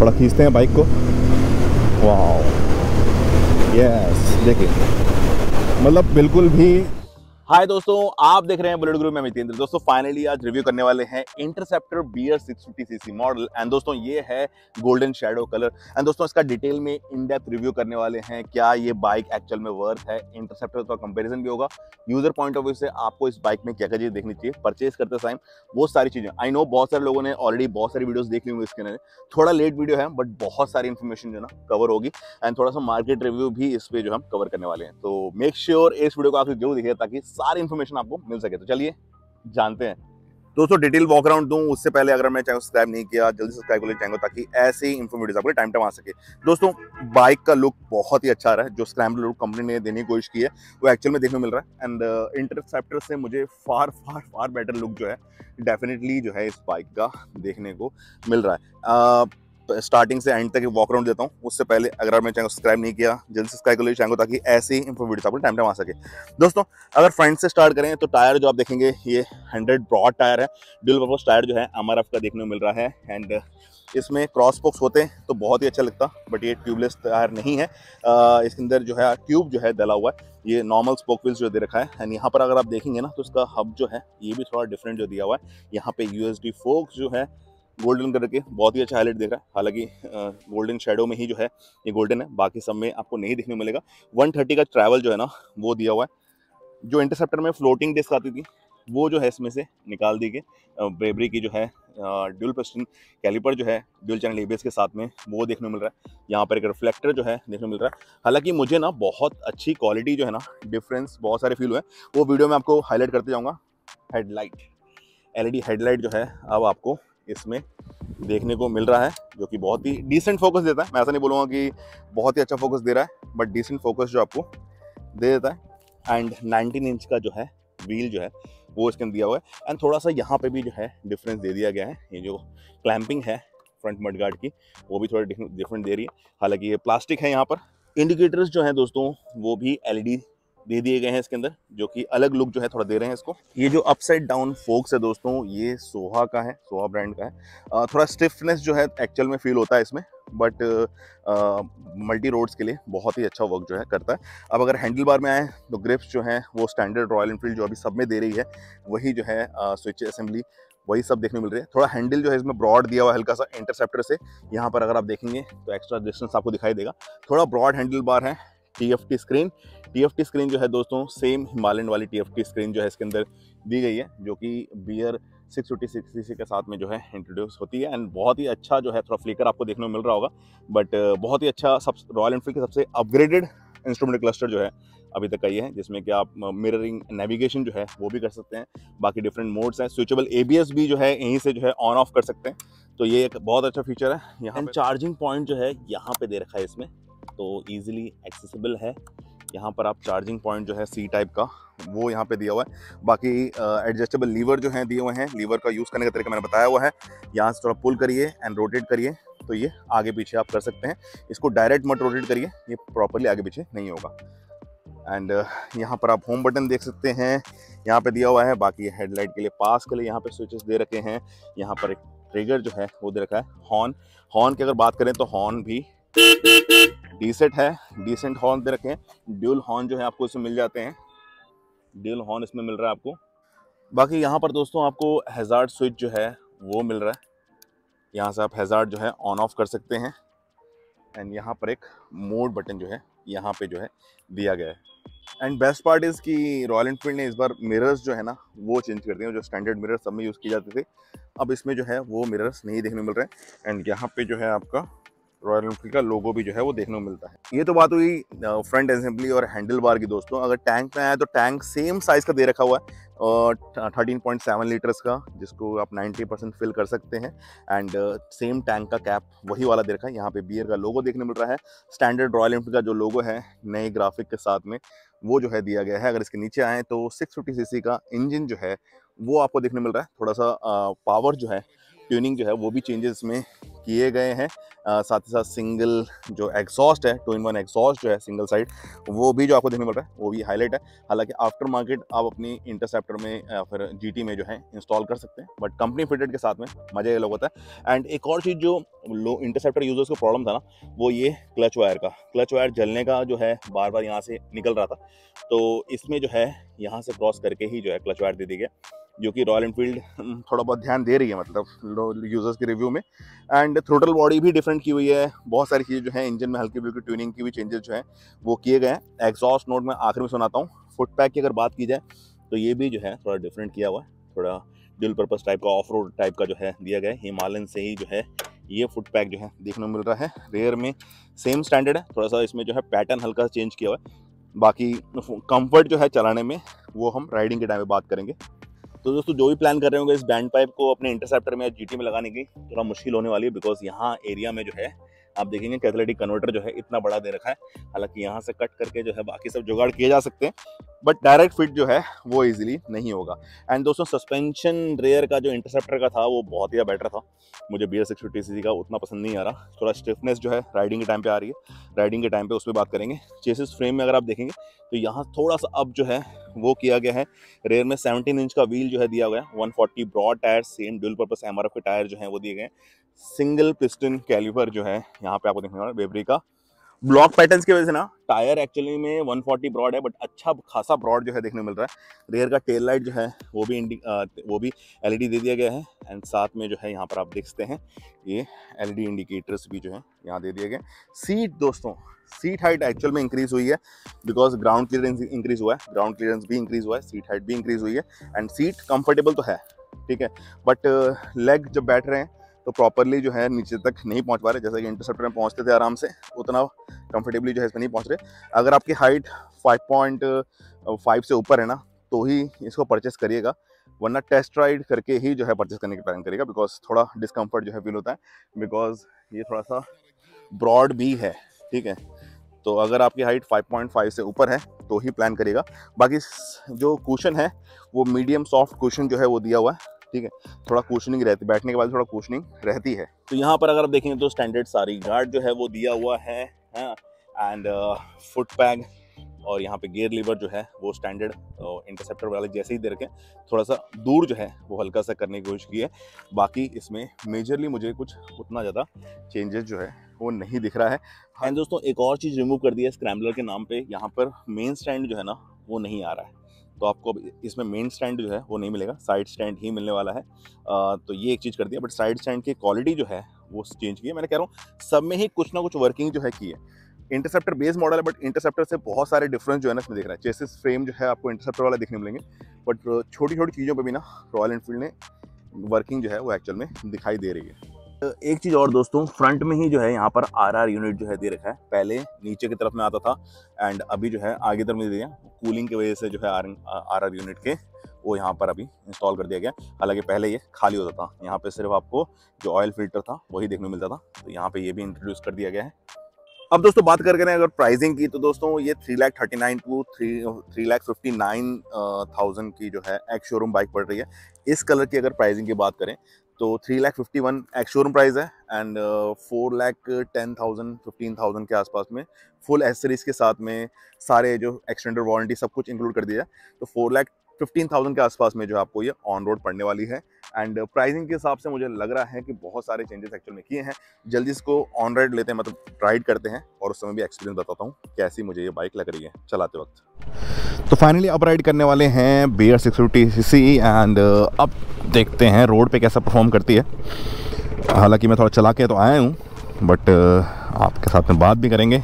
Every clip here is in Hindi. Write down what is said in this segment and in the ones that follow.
थोड़ा खींचते हैं बाइक को। वाह, यस, देखिए मतलब बिल्कुल भी। हाय दोस्तों, आप देख रहे हैं बुलेट गुरु में मितेंद्र। दोस्तों फाइनली आज रिव्यू करने वाले हैं interceptor BR 650cc model. And दोस्तों ये है गोल्डन शैडो कलर। एंड दोस्तों इसका डिटेल में इन डेप्थ रिव्यू करने वाले हैं। क्या ये बाइक एक्चुअल में वर्थ है, इंटरसेप्टर का कंपैरिजन भी होगा, यूजर पॉइंट ऑफ व्यू से आपको इस बाइक में क्या क्या चीज़ देखनी चाहिए परचेज करते टाइम, वो सारी चीज़ें। आई नो बहुत सारे लोगों ने ऑलरेडी बहुत सारी वीडियोस देख ली होंगी इसके अंदर। थोड़ा लेट वीडियो है बट बहुत सारी इन्फॉर्मेशन जो है ना कवर होगी। एंड थोड़ा सा मार्केट रिव्यू भी इस पे जो हम कवर करने वाले हैं। तो मेक श्योर इस वीडियो को आपको जरूर दिखे ताकि सारी इन्फॉर्मेशन आपको मिल सके। तो चलिए जानते हैं। दोस्तों डिटेल वॉक अराउंड दूं उससे पहले अगर मैं चैनल सब्सक्राइब नहीं किया जल्दी सब्सक्राइब कर लीजिए ताकि ऐसे ही इन्फॉर्मेटिव आपको टाइम टाइम आ सके। दोस्तों बाइक का लुक बहुत ही अच्छा आ रहा है। जो स्क्रैम्बल लुक कंपनी ने देने की कोशिश की है वो एक्चुअल में देखने को मिल रहा है। एंड इंटरसेप्टर से मुझे फार फार फार बेटर लुक जो है डेफिनेटली जो है इस बाइक का देखने को मिल रहा है। स्टार्टिंग से एंड तक वॉक अराउंड देता हूँ। उससे पहले अगर आपने चैनल सब्सक्राइब नहीं किया जल्दी सब्सक्राइब कर लीजिए चैनल ताकि ऐसे ही इन्फॉर्मेटिव आपको टाइम टाइम आ सके। दोस्तों अगर फ्रंट से स्टार्ट करें तो टायर जो आप देखेंगे ये 100 ब्रॉड टायर है। ड्यूल पर्पस टायर जो है MRF का देखने को मिल रहा है। एंड इसमें क्रॉस स्पोक्स होते हैं तो बहुत ही अच्छा लगता, बट ये ट्यूबलेस टायर नहीं है। इसके अंदर जो है ट्यूब जो है डला हुआ है। ये नॉर्मल स्पोक व्हील्स जो दे रखा है। एंड यहाँ पर अगर आप देखेंगे ना तो इसका हब जो है ये भी थोड़ा डिफरेंट जो दिया हुआ है। यहाँ पे USD फोक्स जो है गोल्डन कलर के बहुत ही अच्छा हाईलाइट देख रहा है। हालांकि गोल्डन शेडो में ही जो है ये गोल्डन है, बाकी सब में आपको नहीं देखने को मिलेगा। 130 का ट्रैवल जो है ना वो दिया हुआ है। जो इंटरसेप्टर में फ्लोटिंग डिस्क आती थी वो जो है इसमें से निकाल दी गई। ब्रेबरी की जो है ड्यूल पिस्टन कैलिपर जो है ड्यूल चैनल ABS के साथ में वो देखने को मिल रहा है। यहाँ पर एक रिफ्लेक्टर जो है देखने को मिल रहा है। हालांकि मुझे ना बहुत अच्छी क्वालिटी जो है ना डिफरेंस बहुत सारे फील हुए, वो वीडियो में आपको हाईलाइट करते जाऊँगा। हेडलाइट LED हेडलाइट जो है अब आपको इसमें देखने को मिल रहा है, जो कि बहुत ही डिसेंट फोकस देता है। मैं ऐसा नहीं बोलूँगा कि बहुत ही अच्छा फोकस दे रहा है, बट डिसेंट फोकस जो आपको दे देता है। एंड 19 इंच का जो है व्हील जो है वो इसके अंदर दिया हुआ है। एंड थोड़ा सा यहाँ पे भी जो है डिफरेंस दे दिया गया है। ये जो क्लैंपिंग है फ्रंट मड गार्ड की वो भी थोड़ा डिफरेंट दे रही है। हालांकि ये प्लास्टिक है। यहाँ पर इंडिकेटर्स जो है दोस्तों वो भी LED दे दिए गए हैं इसके अंदर, जो कि अलग लुक जो है थोड़ा दे रहे हैं इसको। ये जो अपसाइड डाउन फोक्स है दोस्तों ये सोहा का है, सोहा ब्रांड का है। थोड़ा स्टिफनेस जो है एक्चुअल में फील होता है इसमें, बट मल्टी रोड्स के लिए बहुत ही अच्छा वर्क जो है करता है। अब अगर हैंडल बार में आए तो ग्रिप्स जो है वो स्टैंडर्ड रॉयल एनफील्ड जो अभी सब में दे रही है वही जो है स्विच असेंबली वही सब देखने को मिल रही है। थोड़ा हैंडल जो है इसमें ब्रॉड दिया हुआ है हल्का सा इंटरसेप्टर से। यहाँ पर अगर आप देखेंगे तो एक्स्ट्रा डिस्टेंस आपको दिखाई देगा। थोड़ा ब्रॉड हैंडल बार है। TFT स्क्रीन जो है दोस्तों सेम हिमालयन वाली TFT स्क्रीन जो है इसके अंदर दी गई है, जो कि BR 650cc के साथ में जो है इंट्रोड्यूस होती है। एंड बहुत ही अच्छा जो है थोड़ा फ्लिकर आपको देखने को मिल रहा होगा, बट बहुत ही अच्छा सब रॉयल एनफील्ड के सबसे अपग्रेडेड इंस्ट्रूमेंट क्लस्टर जो है अभी तक का ये है, जिसमें कि आप मिररिंग नेविगेशन जो है वो भी कर सकते हैं। बाकी डिफरेंट मोड्स हैं। स्विचेबल ABS भी जो है यहीं से जो है ऑन ऑफ कर सकते हैं, तो ये एक बहुत अच्छा फीचर है। यहाँ चार्जिंग पॉइंट जो है यहाँ पे दे रखा है इसमें, तो ईजिली एक्सेसिबल है। यहाँ पर आप चार्जिंग पॉइंट जो है C टाइप का वो यहाँ पे दिया हुआ है। बाकी एडजस्टेबल लीवर जो है दिए हुए हैं। लीवर का यूज़ करने का तरीका मैंने बताया हुआ है। यहाँ से थोड़ा पुल करिए एंड रोटेट करिए तो ये आगे पीछे आप कर सकते हैं। इसको डायरेक्ट मत रोटेट करिए, ये प्रॉपरली आगे पीछे नहीं होगा। एंड यहाँ पर आप होम बटन देख सकते हैं यहाँ पे दिया हुआ है। बाकी हेडलाइट के लिए पास के लिए यहाँ पे स्विचेस दे रखे हैं। यहाँ पर एक ट्रिगर जो है वो दे रखा है। हॉर्न की अगर बात करें तो हॉर्न भी डिसेंट हॉर्न दे रखे हैं। ड्यूल हॉर्न जो है आपको इसमें मिल जाते हैं। ड्यूल हॉर्न इसमें मिल रहा है आपको। बाकी यहाँ पर दोस्तों आपको हैजार्ड स्विच जो है वो मिल रहा है। यहाँ से आप हैजार्ड जो है ऑन ऑफ कर सकते हैं। एंड यहाँ पर एक मोड बटन जो है यहाँ पे जो है दिया गया है। एंड बेस्ट पार्ट इज़ कि रॉयल एनफील्ड ने इस बार मिरर्स जो है ना वो चेंज कर दिए। जो स्टैंडर्ड मिरर सब में यूज़ किए जाते थे अब इसमें जो है वो मिरर्स नहीं देखने मिल रहे हैं। एंड यहाँ पे जो है आपका रॉयल एनफील्ड का लोगो भी जो है वो देखने को मिलता है। ये तो बात हुई फ्रंट असेंबली और हैंडल बार की दोस्तों। अगर टैंक में आया तो टैंक सेम साइज़ का दे रखा हुआ है और 13.7 लीटर्स का, जिसको आप 90% फिल कर सकते हैं। एंड सेम टैंक का कैप वही वाला दे रखा है। यहाँ पे BR का लोगो देखने मिल रहा है। स्टैंडर्ड रॉयल एनफील्ड का जो लोगो है नए ग्राफिक के साथ में वो जो है दिया गया है। अगर इसके नीचे आए तो 650cc का इंजन जो है वो आपको देखने मिल रहा है। थोड़ा सा पावर जो है ट्यूनिंग जो है वो भी चेंजेस में किए गए हैं। साथ ही साथ सिंगल जो एग्जॉस्ट है, 2-in-1 एग्जॉस्ट जो है सिंगल साइड, वो भी जो आपको देखने मिल रहा है वो भी हाईलाइट है। हालांकि आफ्टर मार्केट आप अपनी इंटरसेप्टर में या फिर जीटी में जो है इंस्टॉल कर सकते हैं, बट कंपनी फिटेड के साथ में मज़ा अलग होता है। एंड एक और चीज़ जो लो इंटरसेप्टर यूजर्स को प्रॉब्लम था ना, वो ये क्लच वायर जलने का जो है बार बार यहाँ से निकल रहा था। तो इसमें जो है यहाँ से क्रॉस करके ही जो है क्लच वायर दे दी गया, जो कि रॉयल एनफील्ड थोड़ा बहुत ध्यान दे रही है, मतलब यूजर्स के रिव्यू में। एंड थ्रोटल बॉडी भी डिफरेंट की हुई है, बहुत सारी चीज़ें जो है इंजन में हल्की फुल्की ट्यूनिंग की हुई चेंजेस जो है वो किए गए हैं। एग्जॉस्ट नोट में आखिर में सुनाता हूँ। फुट पैक की अगर बात की जाए तो ये भी जो है थोड़ा डिफरेंट किया हुआ है, थोड़ा ड्यूल पर्पस टाइप का, ऑफ रोड टाइप का जो है दिया गया है। हिमालयन से ही जो है ये फुट पैक जो है देखने को मिल रहा है। रेयर में सेम स्टैंडर्ड है, थोड़ा सा इसमें जो है पैटर्न हल्का चेंज किया हुआ है। बाकी कंफर्ट जो है चलाने में वो हम राइडिंग के टाइम पे बात करेंगे। तो दोस्तों जो भी प्लान कर रहे होंगे इस बैंड पाइप को अपने इंटरसेप्टर में या जीटी में लगाने की, थोड़ा मुश्किल होने वाली है, बिकॉज यहाँ एरिया में जो है आप देखेंगे कैथलेटिक कन्वर्टर जो है इतना बड़ा दे रखा है। हालांकि यहाँ से कट करके जो है बाकी सब जुगाड़ किए जा सकते हैं, बट डायरेक्ट फिट जो है वो इजीली नहीं होगा। एंड दोस्तों सस्पेंशन रेयर का जो इंटरसेप्टर का था वो बहुत ही बेटर था। मुझे BR 650cc का उतना पसंद नहीं आ रहा, थोड़ा स्टिफनेस जो है राइडिंग के टाइम पे आ रही है। राइडिंग के टाइम पे उस पर बात करेंगे। चेसिस फ्रेम में अगर आप देखेंगे तो यहाँ थोड़ा सा अब जो है वो किया गया है। रेयर में 17 इंच का व्हील जो है दिया गया है। 140 broad tyre, same dual purpose MRF के टायर जो है वो दिए गए हैं। सिंगल पिस्टन कैलिपर जो है यहाँ पे आपको देखने को वेबरी का। ब्लॉक पैटर्न्स की वजह से ना टायर एक्चुअली में 140 ब्रॉड है, बट अच्छा खासा ब्रॉड जो है देखने को मिल रहा है। रेयर का टेल लाइट जो है वो भी LED दे दिया गया है। एंड साथ में जो है यहाँ पर आप देख सकते हैं ये LED इंडिकेटर्स भी जो है यहाँ दे दिए गए। सीट दोस्तों, सीट हाइट एक्चुअल में इंक्रीज हुई है, बिकॉज ग्राउंड क्लियरेंस इंक्रीज हुआ है, ग्राउंड क्लियरेंस भी इंक्रीज हुआ है, सीट हाइट भी इंक्रीज हुई है। एंड सीट कंफर्टेबल तो है, ठीक है, बट लेग जब बैठ रहे हैं तो प्रॉपरली जो है नीचे तक नहीं पहुंच पा रहे। जैसा कि इंटरसेप्टर में पहुंचते थे आराम से, उतना कंफर्टेबली जो है इसमें नहीं पहुंच रहे। अगर आपकी हाइट 5.5 से ऊपर है ना तो ही इसको परचेस करिएगा, वरना टेस्ट राइड करके ही जो है परचेस करने की प्लान करिएगा, बिकॉज थोड़ा डिस्कम्फर्ट जो है फील होता है, बिकॉज ये थोड़ा सा ब्रॉड भी है, ठीक है। तो अगर आपकी हाइट 5.5 से ऊपर है तो ही प्लान करिएगा। बाकी जो कुशन है वो मीडियम सॉफ्ट कुशन जो है वो दिया हुआ है, ठीक है। थोड़ा कुशनिंग रहती है, बैठने के बाद थोड़ा कुशनिंग रहती है। तो यहाँ पर अगर आप देखेंगे तो स्टैंडर्ड सारी गार्ड जो है वो दिया हुआ है, एंड फुट पैग और यहाँ पे गियर लीवर जो है वो स्टैंडर्ड इंटरसेप्टर वाले जैसे ही दे रखे। थोड़ा सा दूर जो है वो हल्का सा करने की कोशिश की है। बाकी इसमें मेजरली मुझे कुछ उतना ज़्यादा चेंजेस जो है वो नहीं दिख रहा है। एंड दोस्तों एक और चीज़ रिमूव कर दी है स्क्रैम्बलर के नाम पे, यहाँ पर मेन स्टैंड जो है ना वो नहीं आ रहा है। तो आपको अब इसमें मेन स्टैंड जो है वो नहीं मिलेगा, साइड स्टैंड ही मिलने वाला है। तो ये एक चीज़ कर दिया, बट साइड स्टैंड की क्वालिटी जो है वो चेंज की है। मैंने कह रहा हूँ सब में ही कुछ ना कुछ वर्किंग जो है की है। इंटरसेप्टर बेस मॉडल है, बट इंटरसेप्टर से बहुत सारे डिफरेंस जो है ना इसमें दिख रहा है। चेसिस फ्रेम जो है आपको इंटरसेप्टर वाला देखने मिलेंगे, बट छोटी छोटी चीज़ों पे भी ना रॉयल एनफील्ड ने वर्किंग जो है वो एक्चुअल में दिखाई दे रही है। एक चीज़ और दोस्तों, फ्रंट में ही जो है यहाँ पर RR यूनिट जो है दे रखा है। पहले नीचे की तरफ में आता था एंड अभी जो है आगे तरफ में दे दिया। कूलिंग की वजह से जो है RR यूनिट के वो यहाँ पर अभी इंस्टॉल कर दिया गया। हालांकि पहले ये खाली होता था, यहाँ पे सिर्फ आपको जो ऑयल फिल्टर था वही देखने को मिलता था, तो यहाँ पे ये भी इंट्रोड्यूस कर दिया गया है। अब दोस्तों बात कर अगर प्राइसिंग की, तो दोस्तों ये 3,39,000 to 3,59,000 की जो है एक्स शोरूम बाइक पड़ रही है। इस कलर की अगर प्राइसिंग की बात करें तो 3,51,000 एक्स शोरूम प्राइस है, एंड 4,10,000 15,000 के आसपास में फुल एसेसरीज के साथ में सारे जो एक्सटेंडेड वारंटी सब कुछ इंक्लूड कर दिया है। तो 4,15,000 के आसपास में जो आपको ये ऑन रोड पड़ने वाली है। एंड प्राइसिंग के हिसाब से मुझे लग रहा है कि बहुत सारे चेंजेस एक्चुअल में किए हैं। जल्दी इसको ऑन राइड लेते हैं, मतलब राइड करते हैं, और उस समय भी एक्सपीरियंस बताता हूँ कैसी मुझे ये बाइक लग रही है चलाते वक्त। तो फाइनली अब राइड करने वाले हैं BR 650cc, एंड अब देखते हैं रोड पे कैसा परफॉर्म करती है। हालांकि मैं थोड़ा चला के तो आया हूँ, बट आपके साथ में बात भी करेंगे।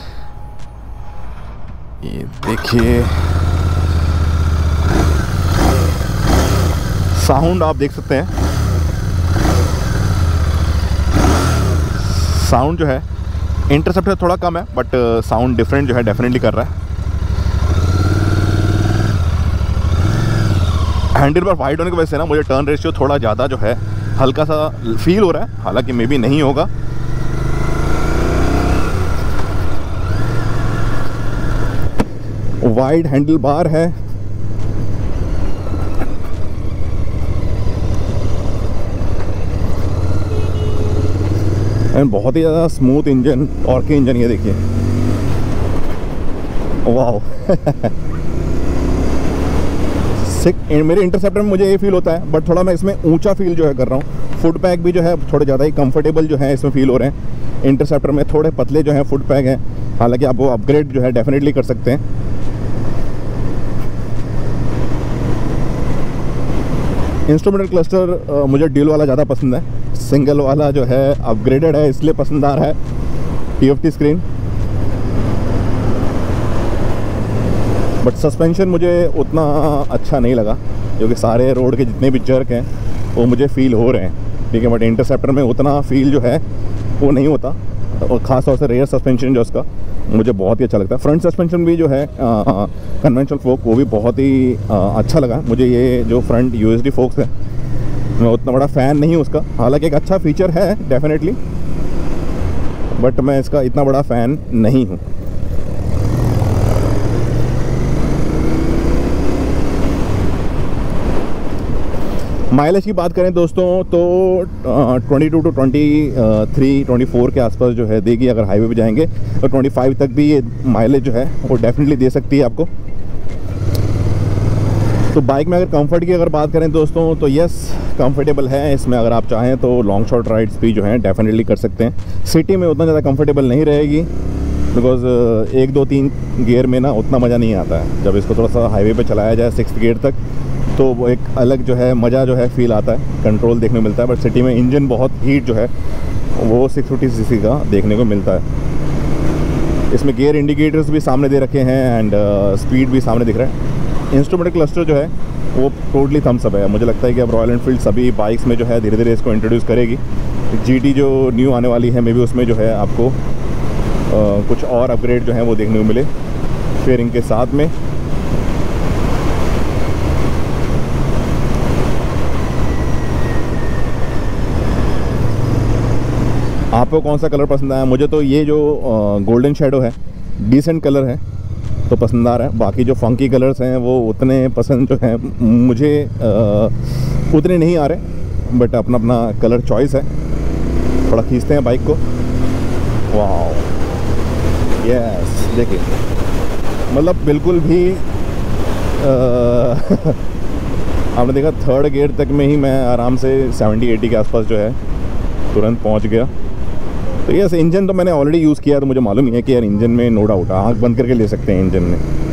ये देखिए साउंड आप देख सकते हैं, साउंड जो है इंटरसेप्टर थोड़ा कम है, बट साउंड डिफरेंट जो है डेफिनेटली कर रहा है। हैंडल पर वाइड होने की वजह से ना मुझे टर्न रेशियो थोड़ा ज़्यादा जो है हल्का सा फील हो रहा है, हालांकि मे बी नहीं होगा। वाइड हैंडल बार है, एंड बहुत ही ज़्यादा स्मूथ इंजन, और के इंजन ये देखिए, वाह। मेरे इंटरसेप्टर में मुझे ये फील होता है, बट थोड़ा मैं इसमें ऊंचा फील जो है कर रहा हूँ। फुट पैक भी जो है थोड़े ज़्यादा ही कंफर्टेबल जो है इसमें फील हो रहे हैं। इंटरसेप्टर में थोड़े पतले जो है फुट पैक हैं, हालांकि आप वो अपग्रेड जो है डेफिनेटली कर सकते हैं। इंस्ट्रूमेंटल क्लस्टर मुझे ड्यूल वाला ज़्यादा पसंद है, सिंगल वाला जो है अपग्रेडेड है इसलिए पसंद आ रहा है। TFT स्क्रीन, बट सस्पेंशन मुझे उतना अच्छा नहीं लगा, क्योंकि सारे रोड के जितने भी जर्क हैं वो मुझे फील हो रहे हैं, ठीक है। बट इंटरसेप्टर में उतना फील जो है वो नहीं होता, और ख़ास तौर से रेयर सस्पेंशन जो उसका मुझे बहुत ही अच्छा लगता है। फ्रंट सस्पेंशन भी जो है कन्वेंशनल फोक, वो भी बहुत ही अच्छा लगा मुझे। ये जो फ्रंट USD फोक्स है, मैं उतना बड़ा फ़ैन नहीं हूँ उसका, हालांकि एक अच्छा फीचर है डेफिनेटली, बट मैं इसका इतना बड़ा फ़ैन नहीं हूँ। माइलेज की बात करें दोस्तों तो 22 to 23, 24 के आसपास जो है देगी अगर हाईवे पे जाएंगे, और 25 तक भी ये माइलेज जो है वो डेफिनेटली दे सकती है आपको। तो बाइक में अगर कंफर्ट की अगर बात करें दोस्तों तो यस, कंफर्टेबल है। इसमें अगर आप चाहें तो लॉन्ग शॉर्ट राइड्स भी जो हैं डेफिनेटली कर सकते हैं। सिटी में उतना ज़्यादा कंफर्टेबल नहीं रहेगी, बिकॉज़ 1, 2, 3 गियर में ना उतना मज़ा नहीं आता है। जब इसको थोड़ा सा हाईवे पे चलाया जाए 6th गियर तक, तो वो एक अलग जो है मज़ा जो है फील आता है, कंट्रोल देखने को मिलता है। बट सिटी में इंजन बहुत हीट जो है वो 650 सीसी का देखने को मिलता है। इसमें गियर इंडिकेटर्स भी सामने दे रखे हैं, एंड स्पीड भी सामने दिख रहा है। इंस्ट्रूमेंट क्लस्टर जो है वो टोटली थम्स अप है। मुझे लगता है कि अब रॉयल एनफील्ड सभी बाइक्स में जो है धीरे धीरे इसको इंट्रोड्यूस करेगी। GT जो न्यू आने वाली है, मे बी उसमें जो है आपको कुछ और अपग्रेड जो है वो देखने को मिले फेयरिंग के साथ में। आपको कौन सा कलर पसंद आया? मुझे तो ये जो गोल्डन शेडो है, डिसेंट कलर है तो पसंद आ रहा है। बाकी जो फंकी कलर्स हैं वो उतने पसंद जो है मुझे उतने नहीं आ रहे, बट अपना अपना कलर चॉइस है। थोड़ा खींचते हैं बाइक को, वाह, यस, देखिए, मतलब बिल्कुल भी आपने देखा 3rd गियर तक में ही मैं आराम से 70-80 के आसपास जो है तुरंत पहुंच गया। तो यस, इंजन तो मैंने ऑलरेडी यूज़ किया, तो मुझे मालूम ही है कि यार इंजन में नो डाउट आँख बंद करके ले सकते हैं इंजन में।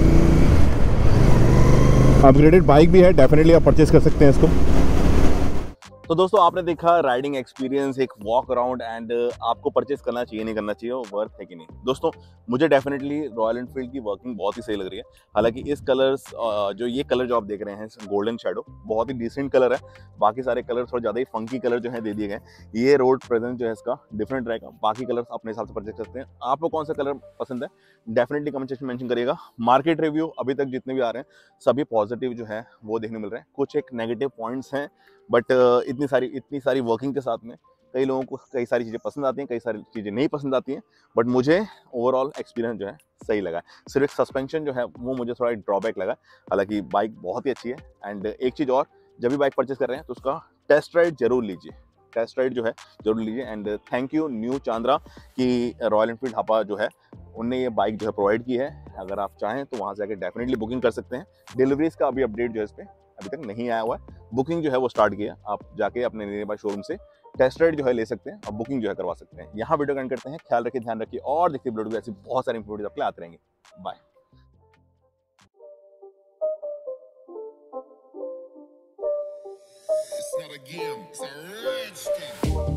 अपग्रेडेड बाइक भी है, डेफिनेटली आप परचेस कर सकते हैं इसको। तो दोस्तों आपने देखा राइडिंग एक्सपीरियंस, एक वॉक अराउंड, एंड आपको परचेस करना चाहिए नहीं करना चाहिए, वो वर्थ है कि नहीं। दोस्तों मुझे डेफिनेटली रॉयल एनफील्ड की वर्किंग बहुत ही सही लग रही है। हालांकि इस कलर्स जो ये कलर जो आप देख रहे हैं गोल्डन शेडो, बहुत ही डिसेंट कलर है। बाकी सारे कलर थोड़ा ज़्यादा ही फंकी कलर जो है दे दिए गए। ये रोड प्रेजेंस जो है इसका डिफरेंट रहेगा, बाकी कलर्स अपने हिसाब से परचेस करते हैं। आपको कौन सा कलर पसंद है डेफिनेटली कमेंट सेक्शन में मेंशन करिएगा। मार्केट रिव्यू अभी तक जितने भी आ रहे हैं सभी पॉजिटिव जो है वो देखने मिल रहे हैं। कुछ एक नेगेटिव पॉइंट्स हैं, बट इतनी सारी वर्किंग के साथ में कई लोगों को कई सारी चीज़ें पसंद आती हैं, कई सारी चीज़ें नहीं पसंद आती हैं, बट मुझे ओवरऑल एक्सपीरियंस जो है सही लगा। सिर्फ एक सस्पेंशन जो है वो मुझे थोड़ा ड्रॉबैक लगा, हालांकि बाइक बहुत ही अच्छी है। एंड एक चीज़ और, जब भी बाइक परचेस कर रहे हैं तो उसका टेस्ट राइड जरूर लीजिए, टेस्ट राइड जो है जरूर लीजिए। And thank you new Chandra की रॉयल एनफील्ड हापा जो है उनने ये बाइक जो है प्रोवाइड की है। अगर आप चाहें तो वहाँ से आकर डेफिनेटली बुकिंग कर सकते हैं। डिलीवरीज का अभी अपडेट जो है इस पर अभी तक नहीं आया हुआ है, बुकिंग जो है वो स्टार्ट किया। आप जाके अपने नियर बाय शोरूम से टेस्ट राइड जो है ले सकते हैं और बुकिंग जो है करवा सकते हैं। यहाँ वीडियो एंड करते हैं, ख्याल रखिए, ध्यान रखिए, और देखिए ब्लॉग ऐसी बहुत सारी इंफॉर्मेशन आपके लिए आते रहेंगे। Bye. It's not a game, it's a rich thing.